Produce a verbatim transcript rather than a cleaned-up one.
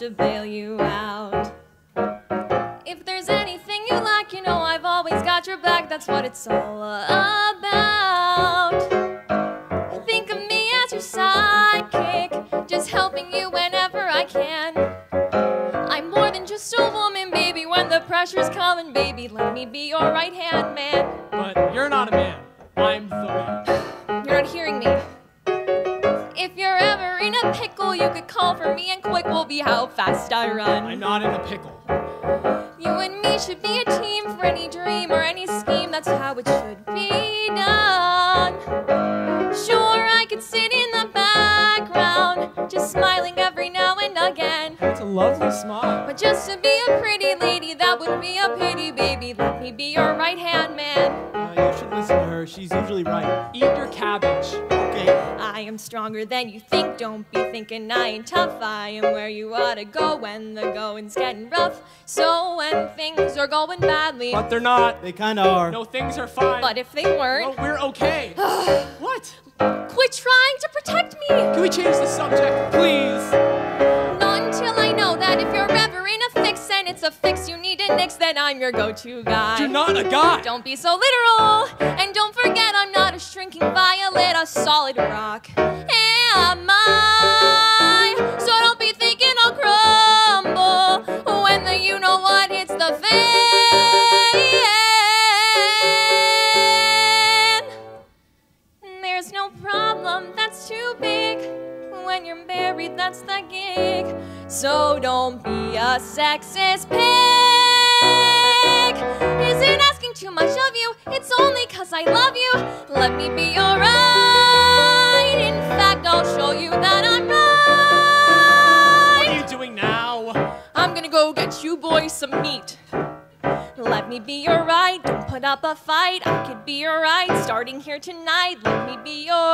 to bail you out. If there's anything you lack, you know I've always got your back. That's what it's all about. Think of me as your sidekick, just helping you whenever I can. I'm more than just a woman, baby. When the pressure's coming, baby, let me be your right-hand man. But you're not a man. I'm the man. You're not hearing me. If you're ever in a pickle, you could call for me and quick will be how fast I run. I'm not in a pickle. You and me should be a team for any dream or any scheme. That's how it should be done. Sure, I could sit in the background, just smiling every now and again. It's a lovely smile. But just to be a pretty lady, that would be a pity, baby. Let me be your right-hand man. Uh, you should listen to her. She's usually right. Eat your cabbage. Okay. I am stronger than you think. Don't be thinking I ain't tough. I am where you ought to go when the going's getting rough. So when things are going badly, But they're not. They kinda are. No, things are fine. but if they weren't, No, we're okay. What? quit trying to protect me. Can we change the subject, please? Not until I know that if you're ever in a fix and it's a fix you need to nix, then I'm your go-to guy. You're not a guy. Don't be so literal, and don't forget I'm not a shrinking violet, a solid rock. Am I? So don't be thinking I'll crumble when the you-know-what hits the fan. There's no problem that's too big. When you're married, that's the gig. So don't be a sexist pig. Isn't asking too much of you. It's only 'cause I love you. Let me be your right. In fact, I'll show you that I'm right. What are you doing now? I'm gonna go get you boys some meat. Let me be your right. Don't put up a fight. I could be your right. Starting here tonight. Let me be your